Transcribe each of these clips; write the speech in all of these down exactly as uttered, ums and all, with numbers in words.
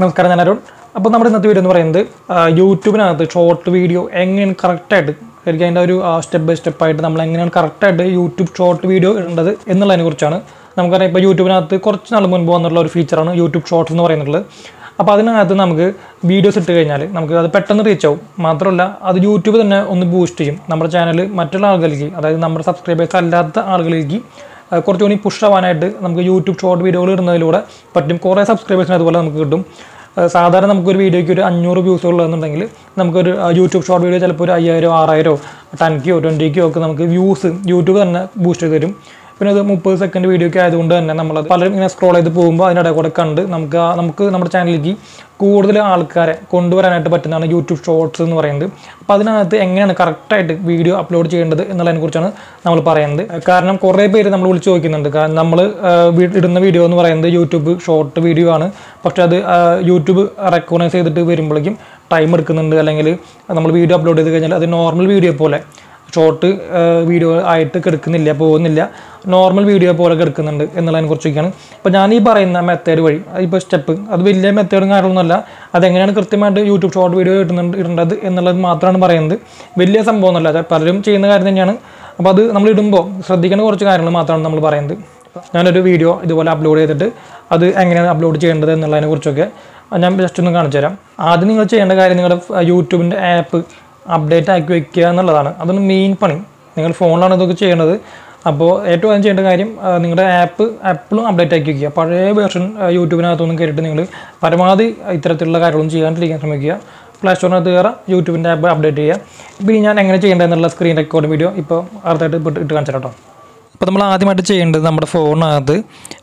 നമസ്കാരം, ഞാൻ അരുൺ. അപ്പോൾ നമ്മുടെ ഇന്നത്തെ വീഡിയോ എന്ന് പറയുന്നത് യൂട്യൂബിനകത്ത് ഷോർട്ട് വീഡിയോ എങ്ങനെയാണ് കറക്റ്റായിട്ട് ശരിക്കും അതിൻ്റെ ഒരു സ്റ്റെപ്പ് ബൈ സ്റ്റെപ്പായിട്ട് നമ്മൾ എങ്ങനെയാണ് കറക്റ്റായിട്ട് യൂട്യൂബ് ഷോർട്ട് വീഡിയോ ഇടേണ്ടത് എന്നുള്ളതിനെ കുറിച്ചാണ്. നമുക്കറിയാം ഇപ്പോൾ യൂട്യൂബിനകത്ത് കുറച്ച് നാൾ മുൻപ് വന്നിട്ടുള്ള ഒരു ഫീച്ചറാണ് യൂട്യൂബ് ഷോർട്സ് എന്ന് പറയുന്നത്. അപ്പോൾ അതിനകത്ത് നമുക്ക് വീഡിയോസ് ഇട്ട് കഴിഞ്ഞാൽ നമുക്ക് അത് പെട്ടെന്ന് റീച്ച് ആവും. മാത്രമല്ല അത് യൂട്യൂബ് തന്നെ ഒന്ന് ബൂസ്റ്റ് ചെയ്യും നമ്മുടെ ചാനൽ മറ്റുള്ള ആളുകളിലേക്ക്, അതായത് നമ്മുടെ സബ്സ്ക്രൈബേഴ്സ് അല്ലാത്ത ആളുകളിലേക്ക് കുറച്ചുകൂടി പുഷ് ആവാനായിട്ട് നമുക്ക് യൂട്യൂബ് ഷോർട്ട് വീഡിയോകൾ ഇടുന്നതിലൂടെ പറ്റും. കുറേ സബ്സ്ക്രൈബേഴ്സിന് അതുപോലെ നമുക്ക് കിട്ടും. സാധാരണ നമുക്കൊരു വീഡിയോയ്ക്ക് ഒരു അഞ്ഞൂറ് വ്യൂസ് ഉള്ളതെന്നുണ്ടെങ്കിൽ നമുക്കൊരു യൂട്യൂബ് ഷോർട്ട് വീഡിയോ ചിലപ്പോൾ ഒരു അയ്യായിരം ആറായിരോ ടെൻ കെയോ ട്വൻറ്റി കെയോ ഒക്കെ നമുക്ക് വ്യൂസ് യൂട്യൂബ് തന്നെ ബൂസ്റ്റ് ചെയ്ത് തരും. പിന്നെ അത് മുപ്പത് സെക്കൻഡ് വീഡിയോ ഒക്കെ ആയതുകൊണ്ട് തന്നെ നമ്മളത് പലരും ഇങ്ങനെ സ്ക്രോൾ ചെയ്ത് പോകുമ്പോൾ അതിനിടയിൽ കൂടെ കണ്ട് നമുക്ക് നമുക്ക് നമ്മുടെ ചാനലിലേക്ക് കൂടുതൽ ആൾക്കാരെ കൊണ്ടുവരാനായിട്ട് പറ്റുന്നതാണ് യൂട്യൂബ് ഷോർട്സ് എന്ന് പറയുന്നത്. അപ്പോൾ അതിനകത്ത് എങ്ങനെയാണ് കറക്റ്റായിട്ട് വീഡിയോ അപ്ലോഡ് ചെയ്യേണ്ടത് എന്നുള്ളതിനെ കുറിച്ചാണ് നമ്മൾ പറയുന്നത്. കാരണം കുറേ പേര് നമ്മൾ വിളിച്ച് ചോദിക്കുന്നുണ്ട്. കാരണം നമ്മൾ ഇടുന്ന വീഡിയോ എന്ന് പറയുന്നത് യൂട്യൂബ് ഷോർട്ട് വീഡിയോ ആണ്, പക്ഷേ അത് യൂട്യൂബ് റെക്കഗ്നൈസ് ചെയ്തിട്ട് വരുമ്പോഴേക്കും ടൈം എടുക്കുന്നുണ്ട്, അല്ലെങ്കിൽ നമ്മൾ വീഡിയോ അപ്ലോഡ് ചെയ്ത് കഴിഞ്ഞാൽ അത് നോർമൽ വീഡിയോ പോലെ ഷോർട്ട് വീഡിയോ ആയിട്ട് കിടക്കുന്നില്ല, പോകുന്നില്ല, നോർമൽ വീഡിയോ പോലെ കിടക്കുന്നുണ്ട് എന്നുള്ളതിനെ കുറിച്ചൊക്കെയാണ്. അപ്പോൾ ഞാൻ ഈ പറയുന്ന മെത്തേഡ് വഴി ഇപ്പോൾ സ്റ്റെപ്പ് അത് വലിയ മെത്തേഡും കാര്യങ്ങളൊന്നുമല്ല, അതെങ്ങനെയാണ് കൃത്യമായിട്ട് യൂട്യൂബ് ഷോർട്ട് വീഡിയോ ഇടുന്നുണ്ട് ഇടേണ്ടത് എന്നുള്ളത് മാത്രമാണ് പറയുന്നത്. വലിയ സംഭവമൊന്നുമല്ല, പലരും ചെയ്യുന്ന കാര്യം തന്നെയാണ്. അപ്പോൾ അത് നമ്മൾ ഇടുമ്പോൾ ശ്രദ്ധിക്കേണ്ട കുറച്ച് കാര്യങ്ങൾ മാത്രമാണ് നമ്മൾ പറയുന്നത്. ഞാനൊരു വീഡിയോ ഇതുപോലെ അപ്ലോഡ് ചെയ്തിട്ട് അത് എങ്ങനെയാണ് അപ്ലോഡ് ചെയ്യേണ്ടത് എന്നുള്ളതിനെ കുറിച്ചൊക്കെ ഞാൻ ജസ്റ്റ് ഒന്ന് കാണിച്ചു തരാം. ആദ്യം നിങ്ങൾ ചെയ്യേണ്ട കാര്യം നിങ്ങളുടെ യൂട്യൂബിൻ്റെ ആപ്പ് അപ്ഡേറ്റ് ആക്കി വയ്ക്കുക എന്നുള്ളതാണ്. അതാണ് മെയിൻ പണി. നിങ്ങൾ ഫോണിലാണ് ഇതൊക്കെ ചെയ്യേണ്ടത്. അപ്പോൾ ഏറ്റവും ആദ്യം ചെയ്യേണ്ട കാര്യം നിങ്ങളുടെ ആപ്പ് എപ്പോഴും അപ്ഡേറ്റ് ആക്കി വയ്ക്കുക. പഴയ വേർഷൻ യൂട്യൂബിനകത്തൊന്നും കയറിയിട്ട് നിങ്ങൾ പരമാവധി ഇത്തരത്തിലുള്ള കാര്യങ്ങളൊന്നും ചെയ്യാണ്ടിരിക്കാൻ ശ്രമിക്കുക. പ്ലേ സ്റ്റോറിനകത്ത് കയറാം, യൂട്യൂബിൻ്റെ ആപ്പ് അപ്ഡേറ്റ് ചെയ്യുക. ഇപ്പോൾ ഞാൻ എങ്ങനെ ചെയ്യേണ്ടതെന്നുള്ള സ്ക്രീൻ റെക്കോർഡ് വീഡിയോ ഇപ്പോൾ അടുത്തായിട്ട് ഇട്ട് ഇട്ട് കാണിച്ചു കേട്ടോ. അപ്പോൾ നമ്മൾ ആദ്യമായിട്ട് ചെയ്യേണ്ടത് നമ്മുടെ ഫോണിനകത്ത്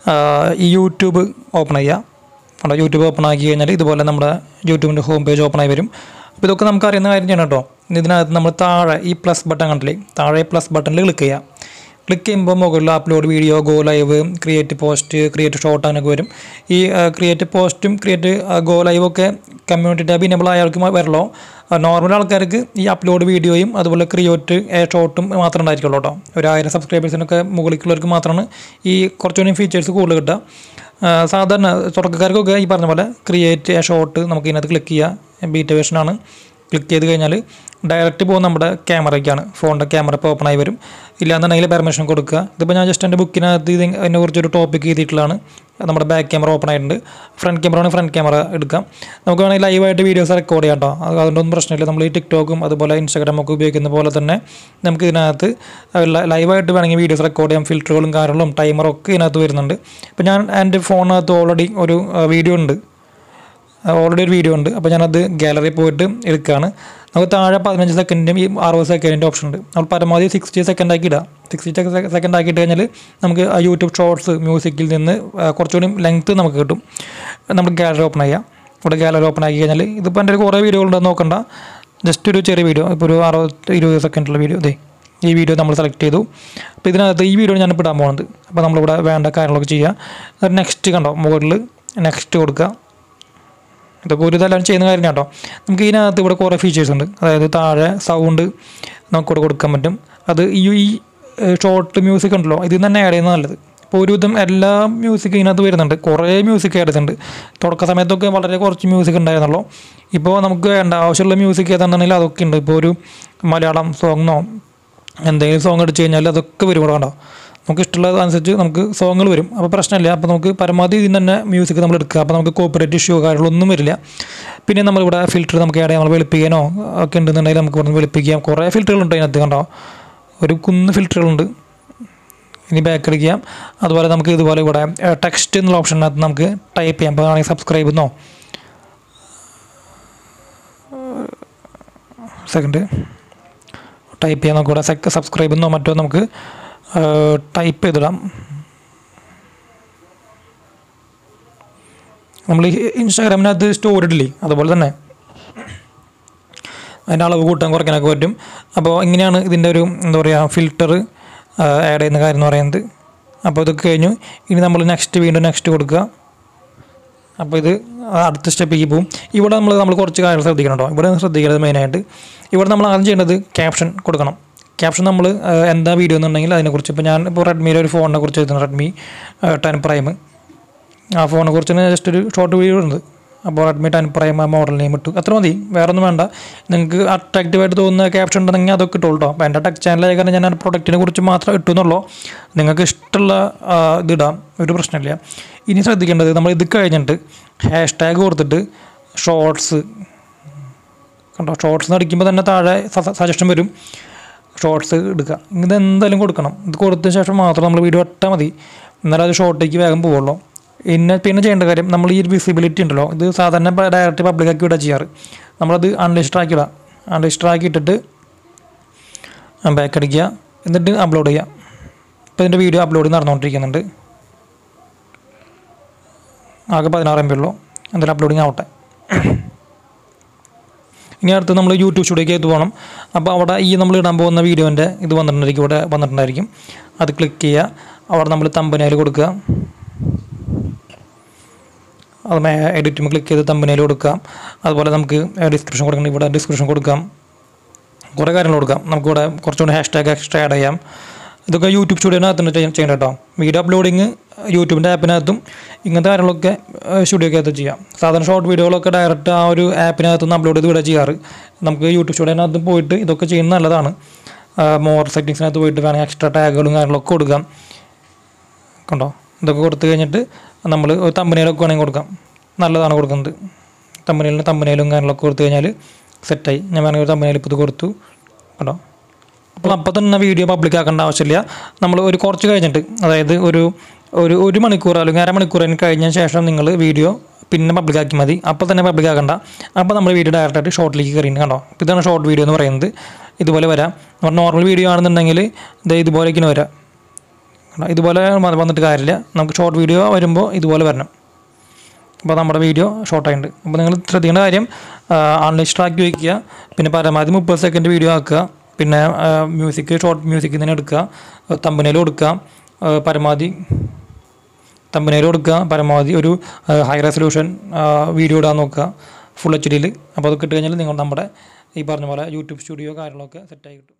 ഈ യൂട്യൂബ് ഓപ്പൺ ചെയ്യുക. നമ്മുടെ യൂട്യൂബ് ഓപ്പൺ ആക്കി കഴിഞ്ഞാൽ ഇതുപോലെ നമ്മുടെ യൂട്യൂബിൻ്റെ ഹോം പേജ് ഓപ്പൺ ആയി വരും. അപ്പോൾ ഇതൊക്കെ നമുക്ക് അറിയുന്ന കാര്യം ചെയ്യണം കേട്ടോ. ഇതിനകത്ത് നമ്മൾ താഴെ ഈ പ്ലസ് ബട്ടൺ കണ്ടില്ലേ, താഴെ പ്ലസ് ബട്ടണിൽ ക്ലിക്ക് ചെയ്യുക. ക്ലിക്ക് ചെയ്യുമ്പോൾ മുകളിൽ upload video, go live, create post, create short അങ്ങനെയൊക്കെ വരും. ഈ ക്രിയേറ്റ് പോസ്റ്റും ക്രിയേറ്റ് ഗോ ലൈവും ഒക്കെ കമ്മ്യൂണിറ്റി ടാബ് ഇനേബിൾ ആയവർക്ക് വരുള്ളൂ. നോർമൽ ആൾക്കാർക്ക് ഈ അപ്ലോഡ് വീഡിയോയും അതുപോലെ ക്രിയേറ്റ് ഷോർട്ടും മാത്രമേ ഉണ്ടായിരിക്കുള്ളൂ കേട്ടോ. ഒരു ആയിരം സബ്സ്ക്രൈബേഴ്സിനൊക്കെ മുകളിലുള്ളവർക്ക് മാത്രമാണ് ഈ കുറച്ചുകൂടി ഫീച്ചേഴ്സ് കൂടുതൽ കിട്ടുക. സാധാരണ തുടക്കക്കാർക്കൊക്കെ ഈ പറഞ്ഞ പോലെ ക്രിയേറ്റ് ഷോർട്ട് നമുക്ക് ഇതിനകത്ത് ക്ലിക്ക് ചെയ്യുക. ബീറ്റ വേർഷനാണ്. ക്ലിക്ക് ചെയ്ത് കഴിഞ്ഞാൽ ഡയറക്റ്റ് പോകും നമ്മുടെ ക്യാമറയ്ക്കാണ്. ഫോണിൻ്റെ ക്യാമറ ഇപ്പോൾ ഓപ്പൺ ആയി വരും. ഇല്ലാന്നുണ്ടെങ്കിൽ പെർമിഷൻ കൊടുക്കുക. ഇതിപ്പോൾ ഞാൻ ജസ്റ്റ് എൻ്റെ ബുക്കിനകത്ത് ഇത് അതിനെ കുറിച്ചൊരു ടോപ്പിക് ചെയ്തിട്ടുള്ളതാണ്. നമ്മുടെ ബാക്ക് ക്യാമറ ഓപ്പൺ ആയിട്ടുണ്ട്. ഫ്രണ്ട് ക്യാമറ ആണ്, ഫ്രണ്ട് ക്യാമറ എടുക്കാം. നമുക്ക് വേണമെങ്കിൽ ലൈവായിട്ട് വീഡിയോസ് റെക്കോർഡ് ചെയ്യാം കേട്ടോ. അതുകൊണ്ടൊന്നും പ്രശ്നമില്ല. നമ്മൾ ഈ ടിക്ടോക്കും അതുപോലെ ഇൻസ്റ്റാഗ്രാമൊക്കെ ഉപയോഗിക്കുന്ന പോലെ തന്നെ നമുക്ക് ഇതിനകത്ത് ലൈവായിട്ട് വേണമെങ്കിൽ വീഡിയോസ് റെക്കോർഡ് ചെയ്യാം. ഫിൽറ്ററുകളും കാര്യങ്ങളും ടൈമറും ഒക്കെ ഇതിനകത്ത് വരുന്നുണ്ട്. ഇപ്പോൾ ഞാൻ എൻ്റെ ഫോണിനകത്ത് ഓൾറെഡി ഒരു വീഡിയോ ഉണ്ട് ഓൾറെഡി ഒരു വീഡിയോ ഉണ്ട് അപ്പോൾ ഞാനത് ഗാലറി പോയിട്ട് എടുക്കുകയാണ്. നമുക്ക് താഴെ പതിനഞ്ച് സെക്കൻഡിൻ്റെയും ഈ അറുപത് സെക്കൻഡിൻ്റെ ഓപ്ഷൻ ഉണ്ട്. നമ്മൾ പരമാവധി സിക്സ്റ്റി സെക്കൻഡ് ആക്കി ഇടുക. സിക്സ്റ്റി സെക്കൻഡ് ആക്കിയിട്ട് കഴിഞ്ഞാൽ നമുക്ക് യൂട്യൂബ് ഷോർട്സ് മ്യൂസിക്കിൽ നിന്ന് കുറച്ചുകൂടി ലെങ്ത്ത് നമുക്ക് കിട്ടും. നമ്മൾ ഗാലറി ഓപ്പൺ ചെയ്യാം. ഇവിടെ ഗാലറി ഓപ്പൺ ആക്കി കഴിഞ്ഞാൽ ഇതിപ്പോൾ എൻ്റെ ഒരു കുറേ വീഡിയോകളുണ്ടെന്ന് നോക്കണ്ട, ജസ്റ്റ് ഒരു ചെറിയ വീഡിയോ, ഇപ്പോൾ ഒരു അറുപത് ഇരുപത് സെക്കൻഡുള്ള വീഡിയോ. ഇതേ ഈ വീഡിയോ നമ്മൾ സെലക്ട് ചെയ്തു. അപ്പോൾ ഇതിനകത്ത് ഈ വീഡിയോ ഞാനിപ്പോൾ ഇടാൻ പോകുന്നത്. അപ്പോൾ നമ്മളിവിടെ വേണ്ട കാര്യങ്ങളൊക്കെ ചെയ്യുക. നെക്സ്റ്റ് കണ്ടോ, മുകളിൽ നെക്സ്റ്റ് കൊടുക്കുക. ഇതൊക്കെ ഒരു ഇതെല്ലാം ചെയ്യുന്ന കാര്യം കേട്ടോ. നമുക്ക് ഇതിനകത്ത് ഇവിടെ കുറേ ഫീച്ചേഴ്സ് ഉണ്ട്. അതായത് താഴെ സൗണ്ട് നമുക്കിവിടെ കൊടുക്കാൻ പറ്റും. അത് ഈ ഈ ഷോർട്ട് മ്യൂസിക് ഉണ്ടല്ലോ, ഇതിൽ തന്നെ ആഡ് ചെയ്യുന്നത് നല്ലത്. ഇപ്പോൾ ഒരുവിധം എല്ലാ മ്യൂസിക് ഇതിനകത്ത് വരുന്നുണ്ട്. കുറേ മ്യൂസിക് ആഡ് ചെയ്തിട്ടുണ്ട്. തുടക്ക സമയത്തൊക്കെ വളരെ കുറച്ച് മ്യൂസിക് ഉണ്ടായിരുന്നുള്ളൂ. ഇപ്പോൾ നമുക്ക് വേണ്ട ആവശ്യമുള്ള മ്യൂസിക് ഏതാണെന്നുണ്ടെങ്കിൽ അതൊക്കെ ഉണ്ട്. ഇപ്പോൾ ഒരു മലയാളം സോങ്ങോ എന്തെങ്കിലും സോങ് അടിച്ച് കഴിഞ്ഞാൽ അതൊക്കെ വരും ഇവിടെ കണ്ടോ. നമുക്ക് ഇഷ്ടമുള്ളത് അനുസരിച്ച് നമുക്ക് സോങ്ങുകൾ വരും. അപ്പോൾ പ്രശ്നമില്ല. അപ്പോൾ നമുക്ക് പരമാവധി ഇതിന് തന്നെ മ്യൂസിക് നമ്മൾ എടുക്കുക. അപ്പോൾ നമുക്ക് കോപ്പറേറ്റ് ഇഷ്യൂ കാര്യങ്ങളൊന്നും വരില്ല. പിന്നെ നമ്മളിവിടെ ഫിൽറ്റർ നമുക്ക് ആഡ് ചെയ്യാം. നമ്മൾ വെളുപ്പിക്കാനോ ഒക്കെ ഉണ്ടെന്നുണ്ടെങ്കിൽ നമുക്ക് ഇവിടെ വെളുപ്പിക്കാം. കുറേ ഫിൽറ്ററുകളുണ്ട് അതിനകത്ത് കണ്ടോ, ഒരു കുന്ന് ഫിൽറ്ററുകളുണ്ട്. ഇനി ബാക്ക് അടിക്കാം. അതുപോലെ നമുക്ക് ഇതുപോലെ ഇവിടെ ടെക്സ്റ്റ് എന്നുള്ള ഓപ്ഷനകത്ത് നമുക്ക് ടൈപ്പ് ചെയ്യാം. അപ്പോൾ ആണെങ്കിൽ സബ്സ്ക്രൈബ് എന്നോ സെക്കൻഡ് ടൈപ്പ് ചെയ്യാൻ നമുക്ക് ഇവിടെ സെക്ക് സബ്സ്ക്രൈബ് എന്നോ മറ്റോ നമുക്ക് ടൈപ്പ് ചെയ്തിടാം. നമ്മൾ ഇൻസ്റ്റാഗ്രാമിനകത്ത് സ്റ്റോറി ഇടില്ലേ, അതുപോലെ തന്നെ അതിൻ്റെ അളവ് കൂട്ടാൻ കുറയ്ക്കാനൊക്കെ പറ്റും. അപ്പോൾ ഇങ്ങനെയാണ് ഇതിൻ്റെ ഒരു എന്താ പറയുക ഫിൽറ്റർ ആഡ് ചെയ്യുന്ന കാര്യം എന്ന് പറയുന്നത്. അപ്പോൾ ഇതൊക്കെ കഴിഞ്ഞു. ഇനി നമ്മൾ നെക്സ്റ്റ് വീണ്ടും നെക്സ്റ്റ് കൊടുക്കുക. അപ്പോൾ ഇത് അടുത്ത സ്റ്റെപ്പിലേക്ക് പോകും. ഇവിടെ നമ്മൾ നമ്മൾ കുറച്ച് കാര്യങ്ങൾ ശ്രദ്ധിക്കണം കേട്ടോ. ഇവിടെ ശ്രദ്ധിക്കുന്നത് മെയിനായിട്ട് ഇവിടെ നമ്മൾ ആദ്യം ചെയ്യേണ്ടത് ക്യാപ്ഷൻ കൊടുക്കണം. ക്യാപ്ഷൻ നമ്മൾ എന്താ വീഡിയോ എന്നുണ്ടെങ്കിൽ അതിനെക്കുറിച്ച്. ഇപ്പോൾ ഞാൻ ഇപ്പോൾ റെഡ്മിയുടെ ഒരു ഫോണിനെ കുറിച്ച് എഴുതുന്നു, റെഡ്മി ടെൻ പ്രൈം. ആ ഫോണിനെ കുറിച്ച് ജസ്റ്റ് ഒരു ഷോർട്ട് വീഡിയോ ഉണ്ട്. അപ്പോൾ Redmi ten prime model name ഇട്ടു. അത്ര മതി, വേറെ ഒന്നും വേണ്ട. നിങ്ങൾക്ക് അട്രാക്റ്റീവായിട്ട് തോന്നുന്ന ക്യാപ്ഷൻ ഉണ്ടെങ്കിൽ അതൊക്കെ ഇട്ടോളൂ കേട്ടോ. അപ്പോൾ എൻ്റെ ടെക് ചാനലായ കാരണം ഞാൻ ആ പ്രൊഡക്റ്റിനെ കുറിച്ച് മാത്രം ഇട്ടു എന്നുള്ളൂ. നിങ്ങൾക്ക് ഇഷ്ടമുള്ള ഇതിടാം, ഒരു പ്രശ്നമില്ല. ഇനി ശ്രദ്ധിക്കേണ്ടത്, നമ്മൾ ഇത് കഴിഞ്ഞിട്ട് ഹാഷ് ടാഗ് കൊടുത്തിട്ട് ഷോർട്സ് കണ്ടോ, ഷോർട്സ് അടിക്കുമ്പോൾ തന്നെ താഴെ സജഷൻ വരും, ഷോർട്സ് എടുക്കുക. ഇത് എന്തായാലും കൊടുക്കണം. ഇത് കൊടുത്തതിന് ശേഷം മാത്രം നമ്മൾ വീഡിയോ ഇട്ടാൽ മതി, എന്നാലും അത് ഷോർട്ടേക്ക് വേഗം പോവുള്ളൂ. പിന്നെ പിന്നെ ചെയ്യേണ്ട കാര്യം, നമ്മൾ ഈ ഒരു വിസിബിലിറ്റി ഉണ്ടല്ലോ, ഇത് സാധാരണ ഡയറക്റ്റ് പബ്ലിക്കാക്കി വിടുക ചെയ്യാറ്. നമ്മളത് അൺലിസ്റ്റർ ആക്കി വിടാം. അൺലിസ്റ്റർ ആക്കി ഇട്ടിട്ട് ബാക്ക് അടിക്കുക, എന്നിട്ട് അപ്ലോഡ് ചെയ്യുക. ഇപ്പോൾ ഇതിൻ്റെ വീഡിയോ അപ്ലോഡ് നടന്നുകൊണ്ടിരിക്കുന്നുണ്ട്. ആകെ പതിനാറ് എം ബി ഉള്ളൂ. എന്തായാലും അപ്ലോഡിങ് ആവട്ടെ. ഇനി അടുത്ത് നമ്മൾ യൂട്യൂബ് സ്റ്റുഡിയോയ്ക്ക് എത്ത് പോകണം. അപ്പോൾ അവിടെ ഈ നമ്മൾ ഇടാൻ പോകുന്ന വീഡിയോൻ്റെ ഇത് വന്നിട്ടുണ്ടായിരിക്കും, ഇവിടെ വന്നിട്ടുണ്ടായിരിക്കും. അത് ക്ലിക്ക് ചെയ്യുക. അവിടെ നമ്മൾ തമ്പനയിൽ കൊടുക്കുക. അത് എഡിറ്റുമ്പോൾ ക്ലിക്ക് ചെയ്ത് തമ്പനയിൽ കൊടുക്കാം. അതുപോലെ നമുക്ക് ഡിസ്ക്രിപ്ഷൻ കൊടുക്കണം, ഇവിടെ ഡിസ്ക്രിപ്ഷൻ കൊടുക്കാം, കുറേ കാര്യങ്ങൾ കൊടുക്കാം. നമുക്കിവിടെ കുറച്ചുകൂടി ഹാഷ് ടാഗ് എക്സ്ട്രാ ആഡ് ചെയ്യാം. ഇതൊക്കെ യൂട്യൂബ് സ്റ്റുഡിയോനകത്തുണ്ട് ചെയ്യേണ്ട കേട്ടോ. വീഡിയോ അപ്ലോഡിങ് യൂട്യൂബിൻ്റെ ആപ്പിനകത്തും ഇങ്ങനത്തെ കാര്യങ്ങളൊക്കെ സ്റ്റുഡിയോക്കകത്ത് ചെയ്യാം. സാധാരണ ഷോർട്ട് വീഡിയോകളൊക്കെ ഡയറക്റ്റ് ആ ഒരു ആപ്പിനകത്തുനിന്ന് അപ്ലോഡ് ചെയ്ത് ഇവിടെ ചെയ്യാറ്. നമുക്ക് യൂട്യൂബ് സ്റ്റുഡിയോനകത്ത് പോയിട്ട് ഇതൊക്കെ ചെയ്യുന്നത് നല്ലതാണ്. മോർ സെറ്റിങ്സിനകത്ത് പോയിട്ട് വേണമെങ്കിൽ എക്സ്ട്രാ ടാഗുകളും കാര്യങ്ങളൊക്കെ കൊടുക്കാം. കണ്ടോ, ഇതൊക്കെ കൊടുത്തു കഴിഞ്ഞിട്ട് നമ്മൾ തമ്പനയിലൊക്കെ വേണമെങ്കിൽ കൊടുക്കാം. നല്ലതാണ് കൊടുക്കുന്നത്. തമ്പനയിലും തമ്പനയിലും കാര്യങ്ങളൊക്കെ കൊടുത്തു കഴിഞ്ഞാൽ സെറ്റായി. ഞാൻ വേണമെങ്കിൽ ഒരു തമ്പനയിൽ ഇപ്പോൾ ഇത് കൊടുത്തു കേട്ടോ. അപ്പോൾ അപ്പോൾ തന്നെ വീഡിയോ പബ്ലിക് ആക്കേണ്ട ആവശ്യമില്ല. നമ്മൾ ഒരു കുറച്ച് കഴിഞ്ഞിട്ട്, അതായത് ഒരു ഒരു ഒരു മണിക്കൂർ അല്ലെങ്കിൽ അരമണിക്കൂർ കഴിഞ്ഞ ശേഷം നിങ്ങൾ വീഡിയോ പിന്നെ പബ്ലിക്കാക്കി മതി. അപ്പോൾ തന്നെ പബ്ലിക് ആക്കണ്ട. അപ്പോൾ നമ്മൾ വീഡിയോ ഡയറക്റ്റായിട്ട് ഷോർട്ടിലേക്ക് കയറിയിട്ട് കണ്ടോ. ഇതാണ് ഷോർട്ട് വീഡിയോ എന്ന് പറയുന്നത്. ഇതുപോലെ വരാം. നമ്മൾ നോർമൽ വീഡിയോ ആണെന്നുണ്ടെങ്കിൽ ഇത് ഇതുപോലേക്കിന് വരാം. ഇതുപോലെ വന്നിട്ട് കാര്യമില്ല. നമുക്ക് ഷോർട്ട് വീഡിയോ വരുമ്പോൾ ഇതുപോലെ വരണം. അപ്പോൾ നമ്മുടെ വീഡിയോ ഷോർട്ടായിട്ടുണ്ട്. അപ്പോൾ നിങ്ങൾ ശ്രദ്ധിക്കേണ്ട കാര്യം, അൺലിസ്റ്റർ ആക്കി വയ്ക്കുക. പിന്നെ പരമാവധി മുപ്പത് സെക്കൻഡ് വീഡിയോ ആക്കുക. പിന്നെ മ്യൂസിക് ഷോർട്ട് മ്യൂസിക് തന്നെ എടുക്കുക. തമ്പനയിൽ കൊടുക്കുക. പരമാവധി തമ്പനയിൽ കൊടുക്കുക. പരമാവധി ഒരു ഹൈ റെസൊല്യൂഷൻ വീഡിയോ ഇടാൻ നോക്കുക, ഫുൾ എച്ച് ഡിയിൽ. അപ്പോൾ അതൊക്കെ ഇട്ട് കഴിഞ്ഞാൽ നിങ്ങൾ നമ്മുടെ ഈ പറഞ്ഞ പോലെ യൂട്യൂബ് സ്റ്റുഡിയോ കാര്യങ്ങളൊക്കെ സെറ്റായി കിട്ടും.